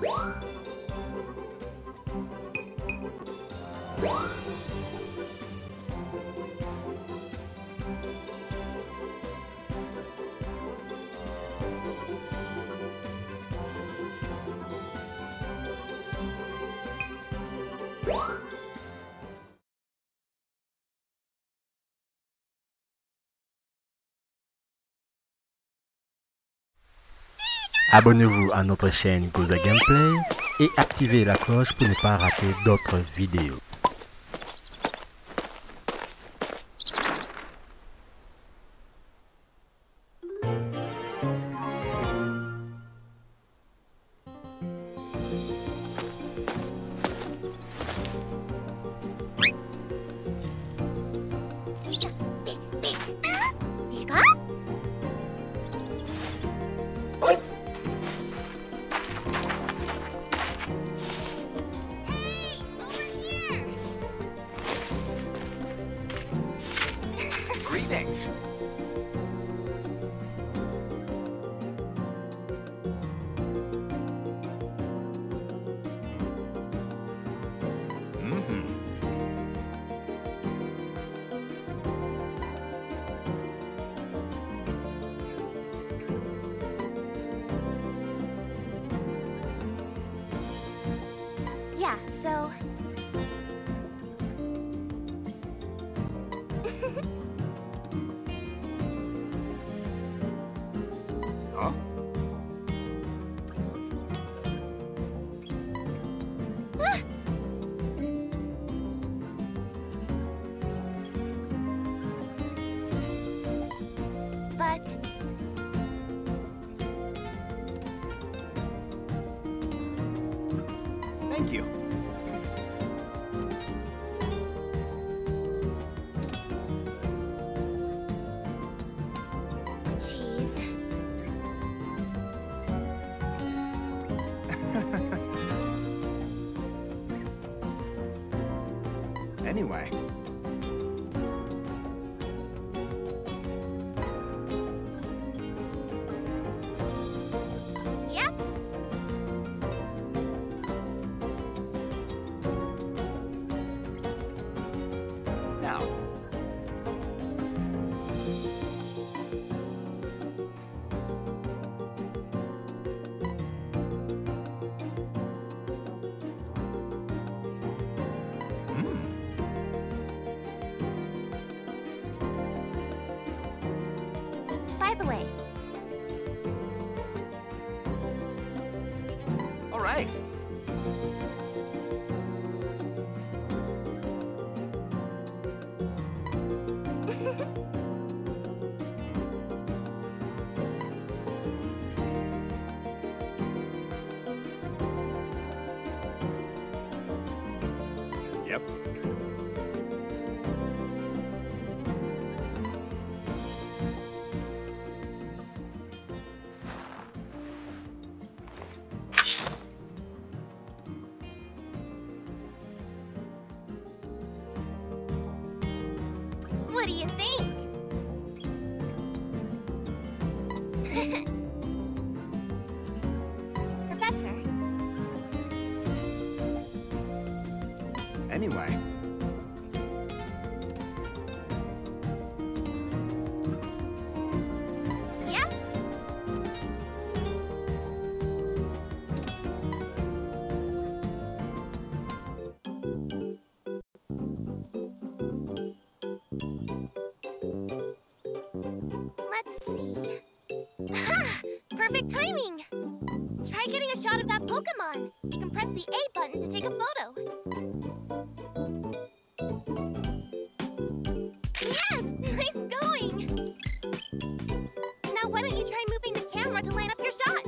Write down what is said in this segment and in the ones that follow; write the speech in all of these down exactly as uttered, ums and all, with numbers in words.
Abonnez-vous à notre chaîne Goza Gameplay et activez la cloche pour ne pas rater d'autres vidéos. Greetings! Mm-hmm. Yeah, so... Huh? But... Thank you. Jeez. Anyway. Yep. Now. Mm. By the way, All right. Yep. what do you think? Professor, Anyway. yep. Let's see. Ha! Perfect timing! Try getting a shot of that Pokemon. You can press the A button to take a photo. Yes! Nice going! Now why don't you try moving the camera to line up your shot?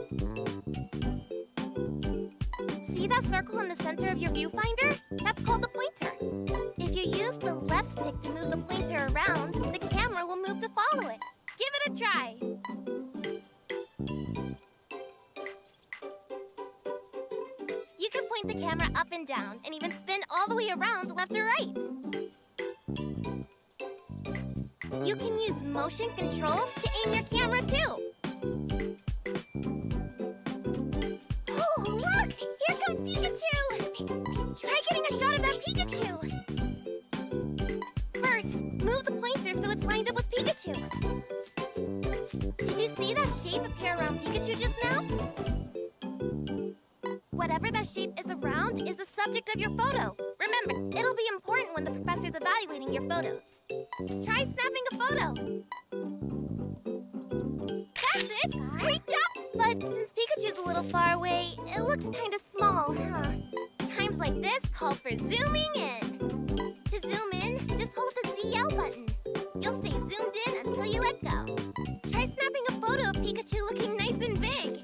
See that circle in the center of your viewfinder? That's called the pointer. If you use the left stick to move the pointer around, the camera will move to follow it. Give it a try. You can point the camera up and down and even spin all the way around left or right. You can use motion controls to aim your camera too. Oh, wow! First, move the pointer so it's lined up with Pikachu. Did you see that shape appear around Pikachu just now? Whatever that shape is around is the subject of your photo. Remember, it'll be important when the professor's evaluating your photos. Try snapping a photo. That's it! Great job! But since Pikachu's a little far away, it looks kind of small, huh? Times like this call for zooming in. To zoom in, just hold the Z L button. You'll stay zoomed in until you let go. Try snapping a photo of Pikachu looking nice and big.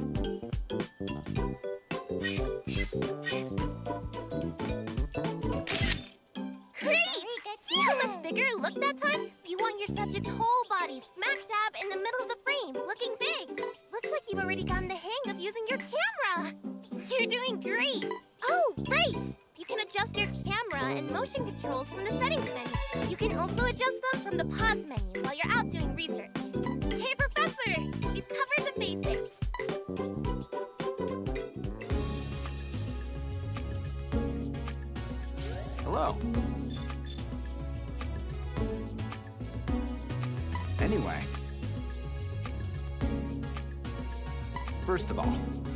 Great! See how much bigger it looked that time? You want your subject's whole body smack dab in the middle of the frame, looking big. Looks like you've already gotten the hang of using your camera. You're doing great. Oh, right! You can adjust your camera and motion controls from the settings menu. You can also adjust them from the pause menu while you're out doing research. Hey, Professor! We've covered the basics. Hello. Anyway. First of all,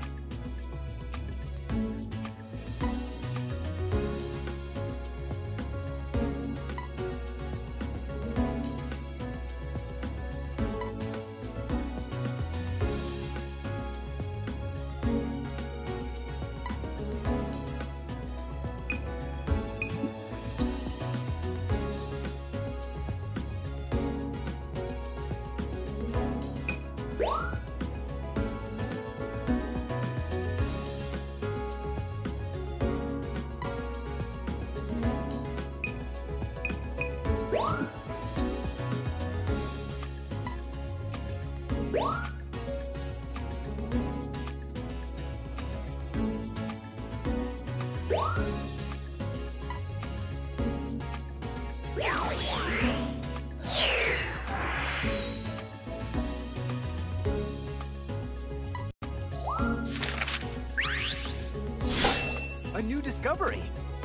a new discovery.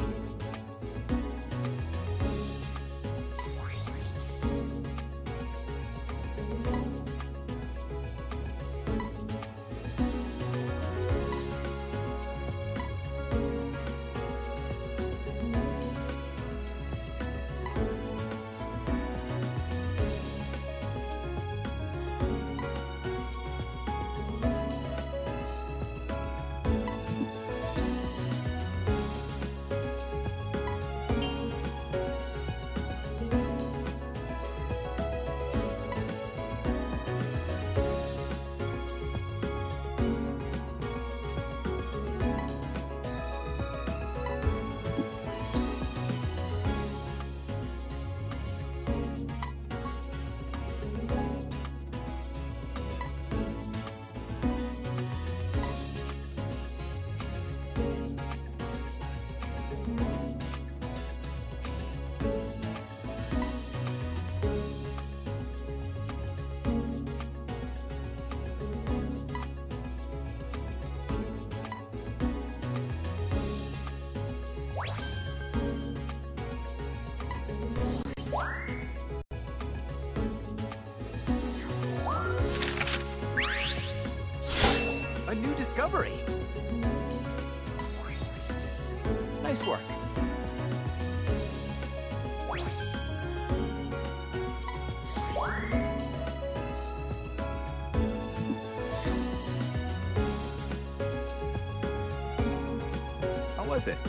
A new discovery. Nice work. How was it?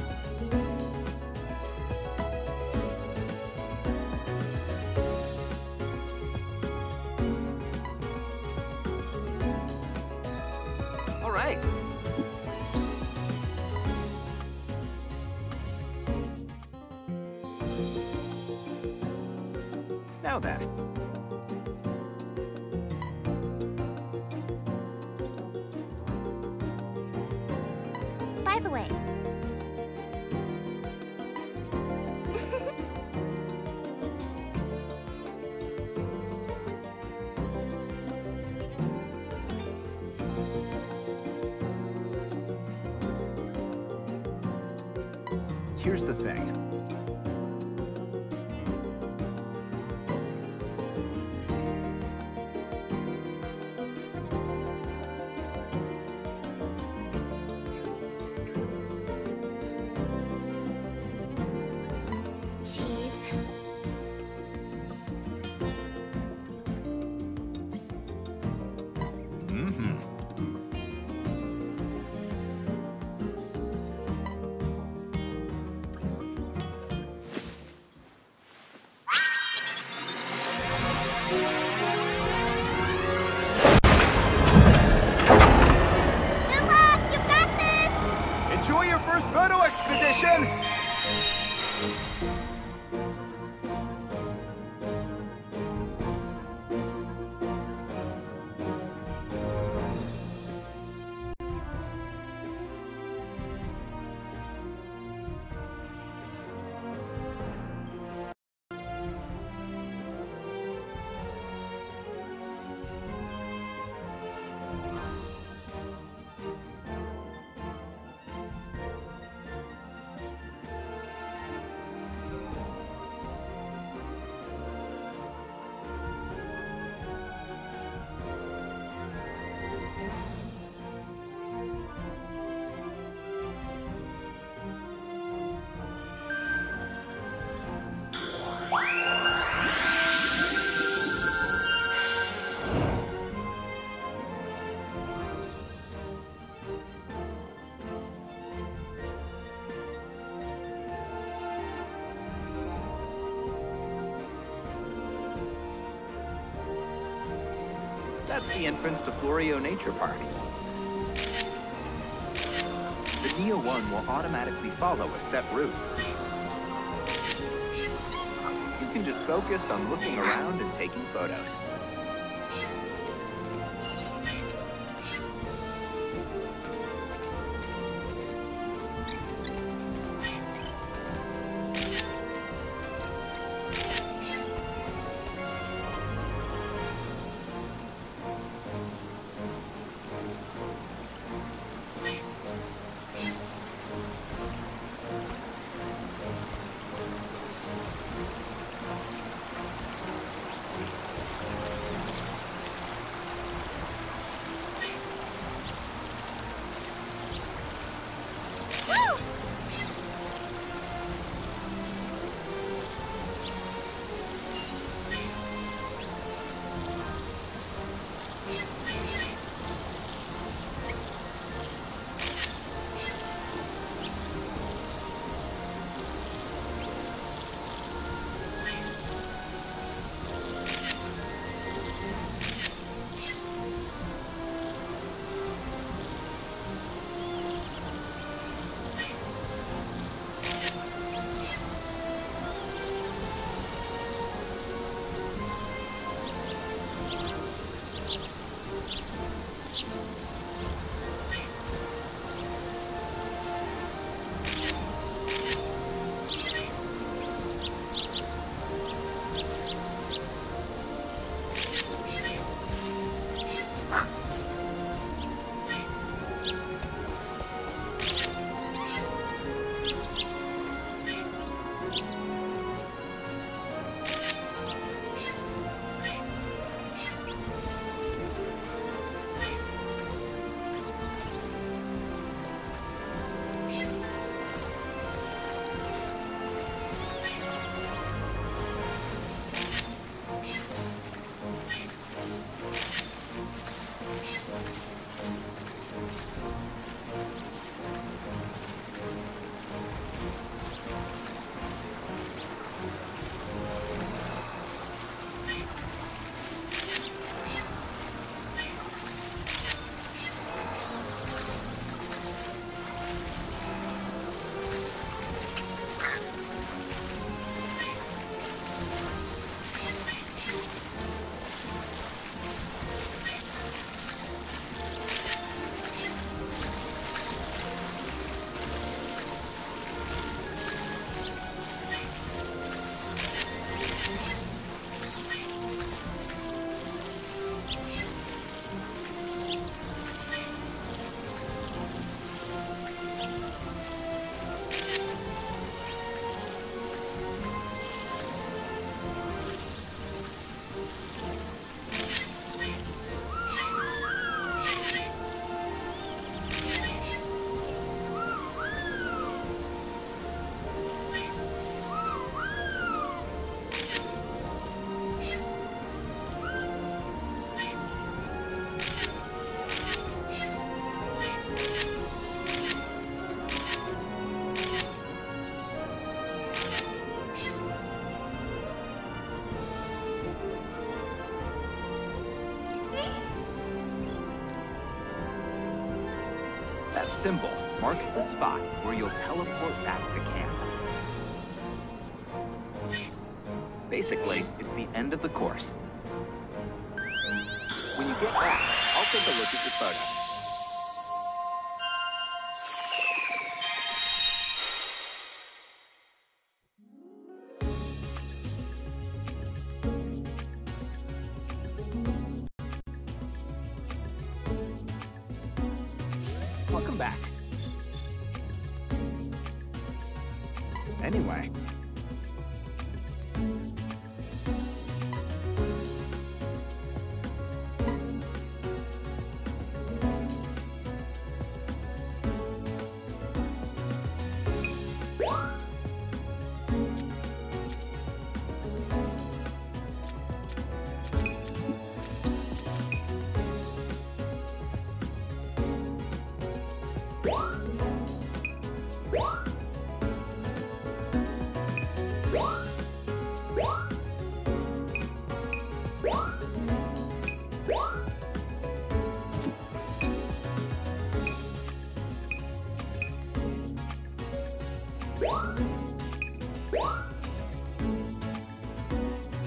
All right. Now then. By the way, Here's the thing. That's the entrance to Florio Nature Park. The Neo one will automatically follow a set route. You can just focus on looking around and taking photos. That symbol marks the spot where you'll teleport back to camp. Basically, it's the end of the course. When you get back, I'll take a look at your photo. Welcome back. Anyway.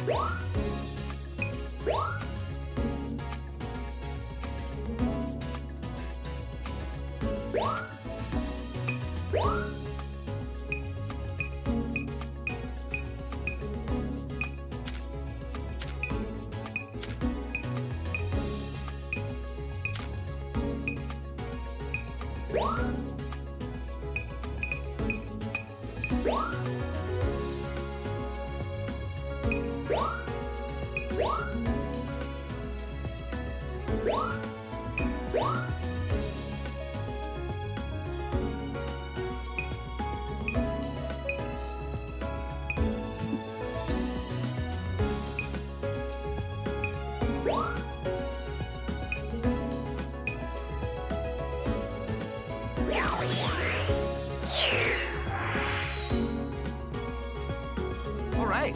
All right.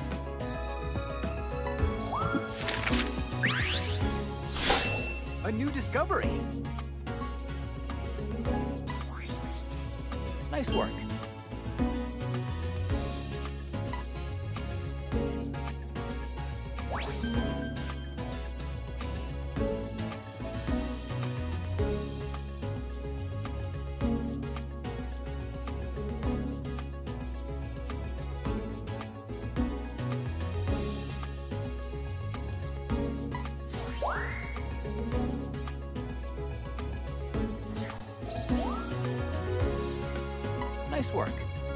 A new discovery. Nice work. Nice work.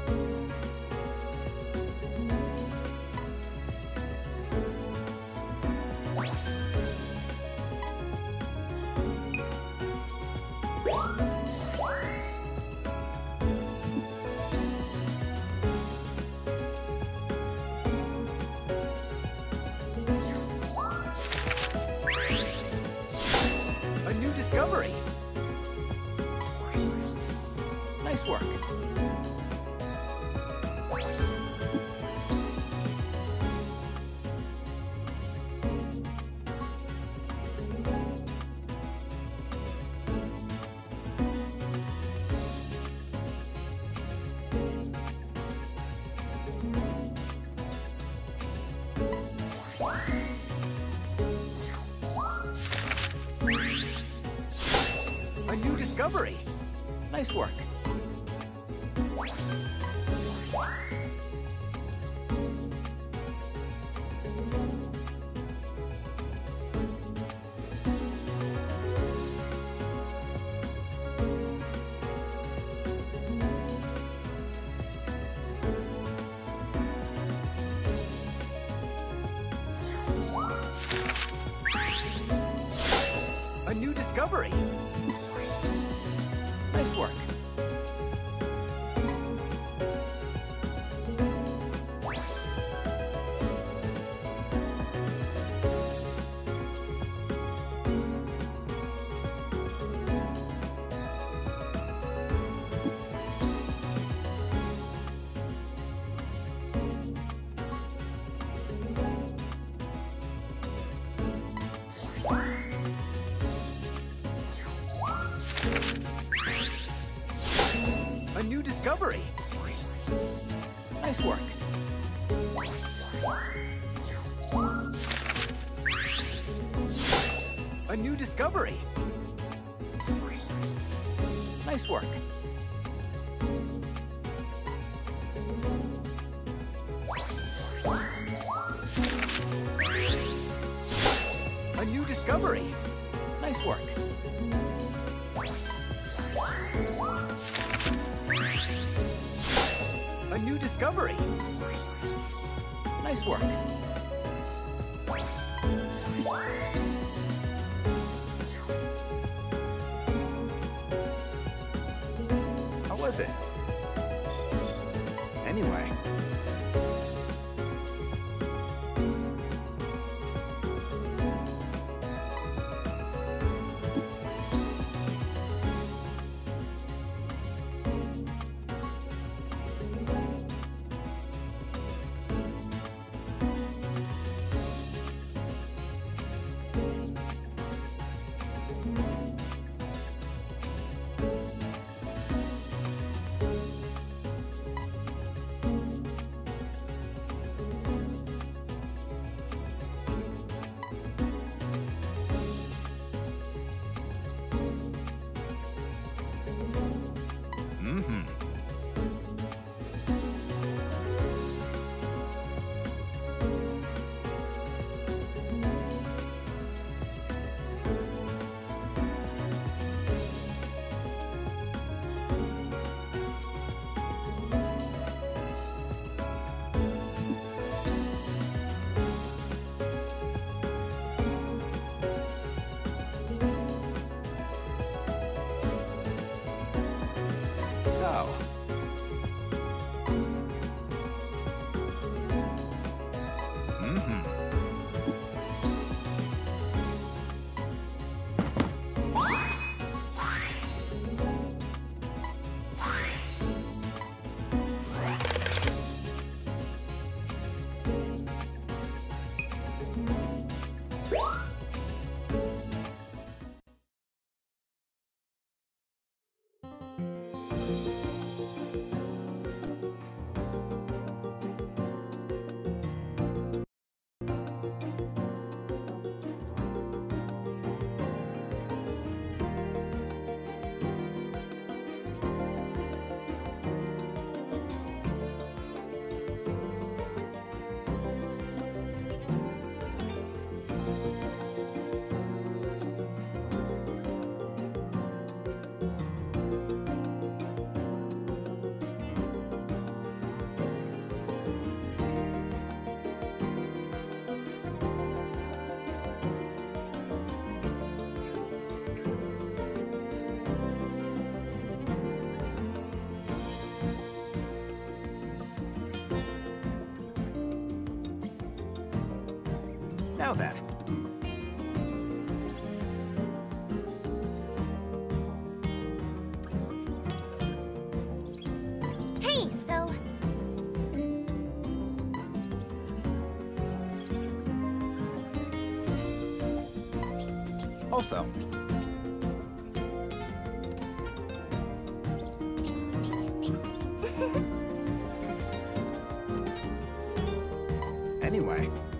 A new discovery. Nice work. A new discovery. Nice work. A new discovery. Nice work. A new discovery. Nice work. A new discovery. Nice work. A new discovery. Nice work. A new discovery. Nice work. How was it? Anyway. Now then. Hey, so... Also, anyway,